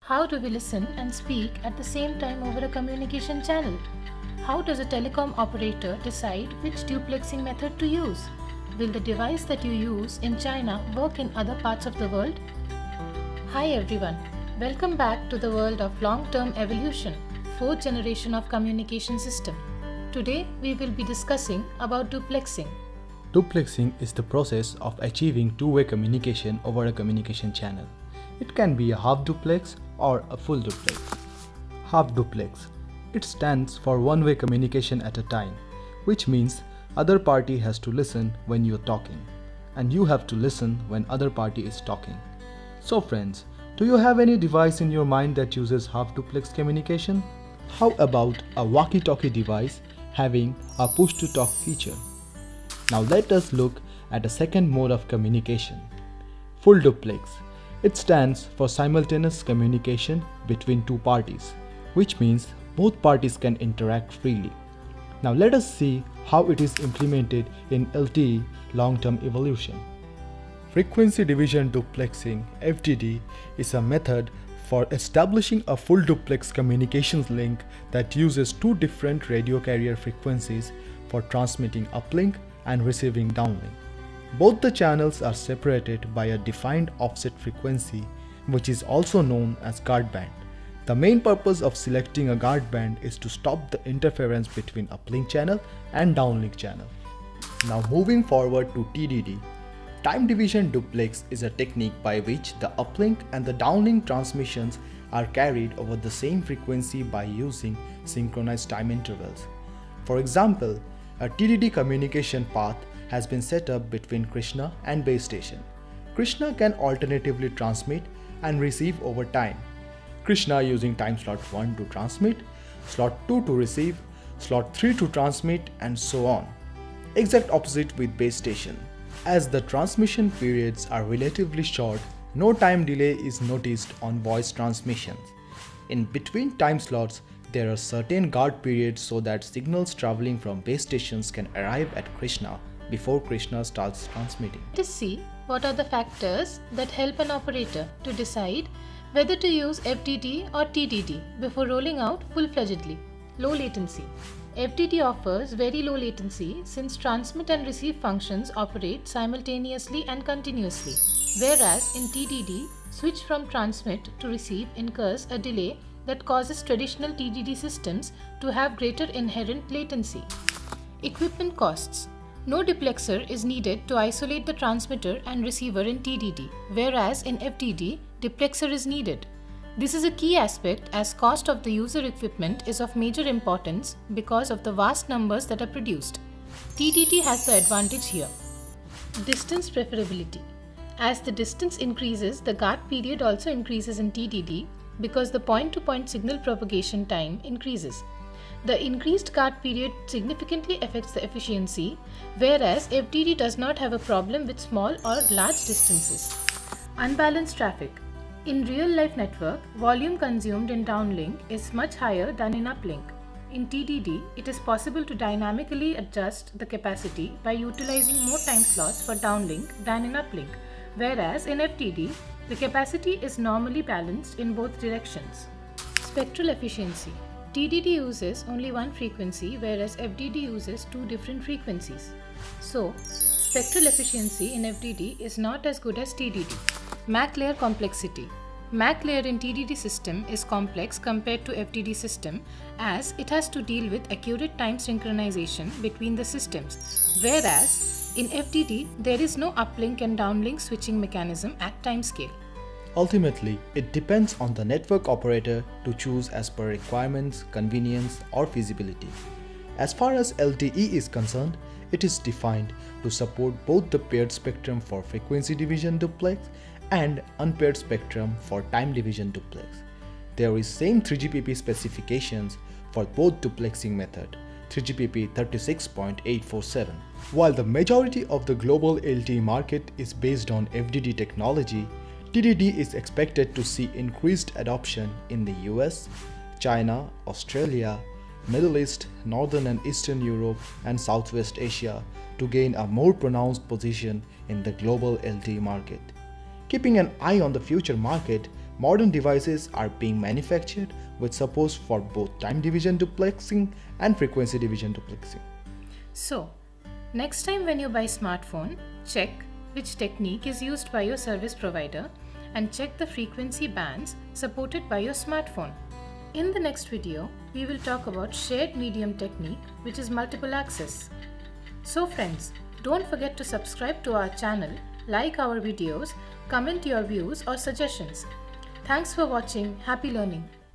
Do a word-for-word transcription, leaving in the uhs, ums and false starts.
How do we listen and speak at the same time over a communication channel? How does a telecom operator decide which duplexing method to use? Will the device that you use in China work in other parts of the world? Hi everyone, welcome back to the world of long-term evolution, fourth generation of communication system. Today we will be discussing about duplexing. Duplexing is the process of achieving two-way communication over a communication channel. It can be a half duplex or a full duplex. Half duplex. It stands for one-way communication at a time, which means other party has to listen when you're talking, and you have to listen when other party is talking. So friends, do you have any device in your mind that uses half duplex communication? How about a walkie-talkie device having a push-to-talk feature? Now let us look at a second mode of communication, full duplex. It stands for simultaneous communication between two parties, which means both parties can interact freely. Now let us see how it is implemented in L T E long-term evolution. Frequency division duplexing F D D is a method for establishing a full duplex communications link that uses two different radio carrier frequencies for transmitting uplink and receiving downlink. Both the channels are separated by a defined offset frequency, which is also known as guard band. The main purpose of selecting a guard band is to stop the interference between uplink channel and downlink channel. Now moving forward to T D D. Time division duplex is a technique by which the uplink and the downlink transmissions are carried over the same frequency by using synchronized time intervals. For example, a T D D communication path has been set up between Krishna and base station. Krishna can alternatively transmit and receive over time. Krishna using time slot one to transmit, slot two to receive, slot three to transmit, and so on. Exact opposite with base station. As the transmission periods are relatively short, no time delay is noticed on voice transmissions. In between time slots, there are certain guard periods so that signals traveling from base stations can arrive at Krishna before Krishna starts transmitting. Let us see what are the factors that help an operator to decide whether to use F D D or T D D before rolling out full-fledgedly. Low latency. F D D offers very low latency since transmit and receive functions operate simultaneously and continuously, whereas in T D D, switch from transmit to receive incurs a delay that causes traditional T D D systems to have greater inherent latency. Equipment costs. No duplexer is needed to isolate the transmitter and receiver in T D D, whereas in F D D, duplexer is needed. This is a key aspect as cost of the user equipment is of major importance because of the vast numbers that are produced. T D D has the advantage here. Distance preferability. As the distance increases, the guard period also increases in T D D because the point-to-point signal propagation time increases. The increased guard period significantly affects the efficiency, whereas F D D does not have a problem with small or large distances. Unbalanced traffic. In real-life network, volume consumed in downlink is much higher than in uplink. In T D D, it is possible to dynamically adjust the capacity by utilizing more time slots for downlink than in uplink, whereas in F D D, the capacity is normally balanced in both directions. Spectral efficiency. T D D uses only one frequency, whereas F D D uses two different frequencies. So, spectral efficiency in F D D is not as good as T D D. M A C layer complexity. M A C layer in T D D system is complex compared to F D D system as it has to deal with accurate time synchronization between the systems, whereas in F D D there is no uplink and downlink switching mechanism at time scale. Ultimately, it depends on the network operator to choose as per requirements, convenience, or feasibility. As far as L T E is concerned, it is defined to support both the paired spectrum for frequency division duplex and unpaired spectrum for time division duplex. There is same three G P P specifications for both duplexing method, three G P P thirty-six point eight four seven. While the majority of the global L T E market is based on F D D technology, T D D is expected to see increased adoption in the U S, China, Australia, Middle East, Northern and Eastern Europe, and Southwest Asia to gain a more pronounced position in the global L T E market. Keeping an eye on the future market, Modern devices are being manufactured with support for both time division duplexing and frequency division duplexing. So, next time when you buy smartphone, check which technique is used by your service provider and check the frequency bands supported by your smartphone. In the next video, we will talk about shared medium technique, which is multiple access. So friends, don't forget to subscribe to our channel, like our videos, comment your views or suggestions. Thanks for watching. Happy learning.